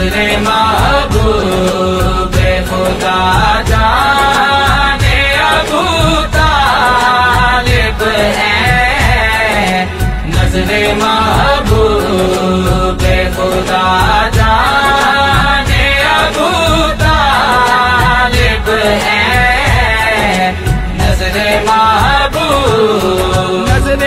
नज़रे महबूब खुदा जाने अबू तालिब है। नज़रे महबूब खुदा जाने अबू तालिब है। नज़रे महबूब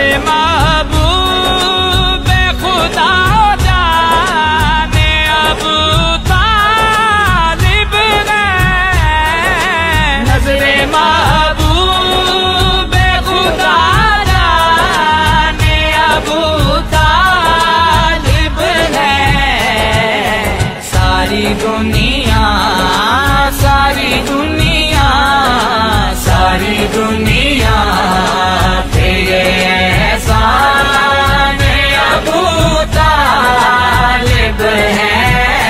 खुदा जाने अबू तालिब है। नज़रे महबूब खुदा जाने अबू तालिब है। सारी दुनिया पे ये एहसान अबू तालिब है।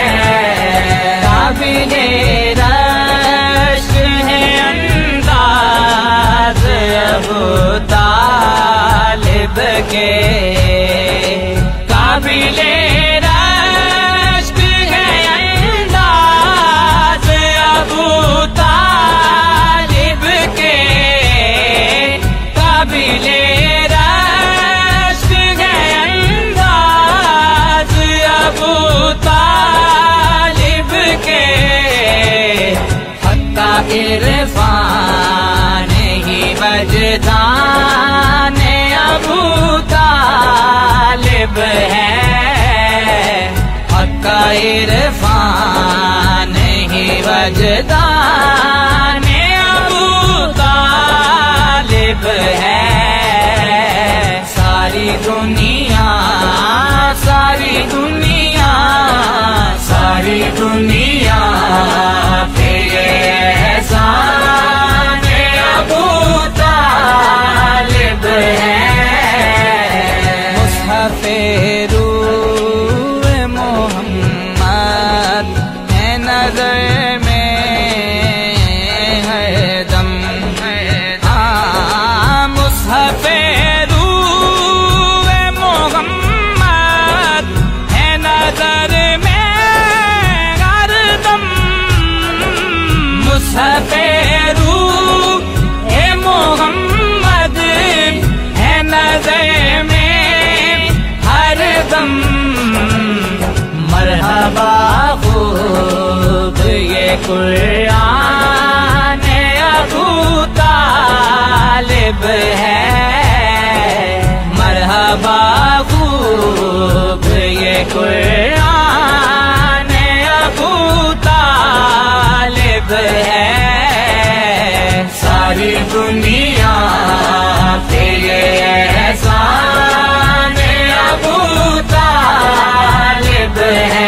काबिले रश्क है अंदाज़ अबू तालिब के। काबिले रश्क है अंदाज़ अबू तालिब के। काबिले रश्क है अंदाज़ अबू तालिब के। हत्ता इरफान ही वजदान अबू तालिब है। हत्ता इरफान ही वजदान अबू तालिब है। सारी दुनिया पे ये एहसान अबू तालिब है। मुसहफ़े रूह मोहम्मद है नज़र में हरदम। मुसहफ़े रूह मोहम्मद है नज़र में हरदम। मुसहफ़े रूह मोहम्मद है नज़र में हरदम। मरहबा खूब ये कुरान अबू तालिब है। मरहबा खूब ये कुरान अबू तालिब है। सारी दुनिया पे ये एहसान अबू तालिब है।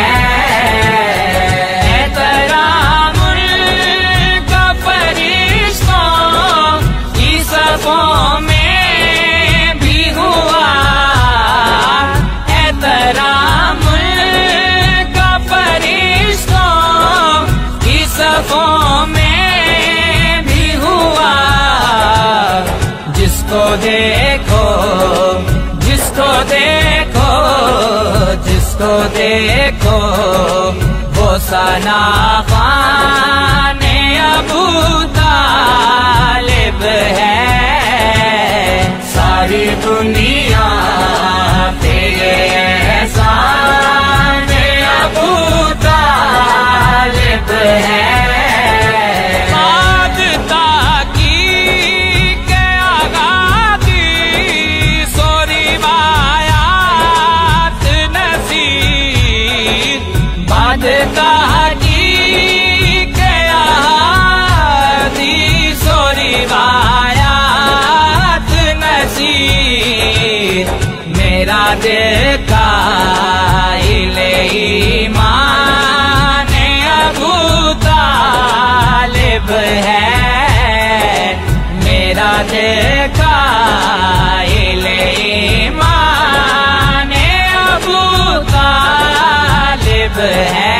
एहतरामुल का फरिश्तों की सफ़ों में भी हुआ। एहतरामुल का फरिश्तों की सफ़ों में भी हुआ। जिसको देखो वो सना ख़ान अबू तालिब है। सारी दुनिया पे ये एहसान अबू तालिब है। मेरा दिल काइले ईमान अबू तालिब है। मेरा दिल काइले ईमान अबू तालिब है।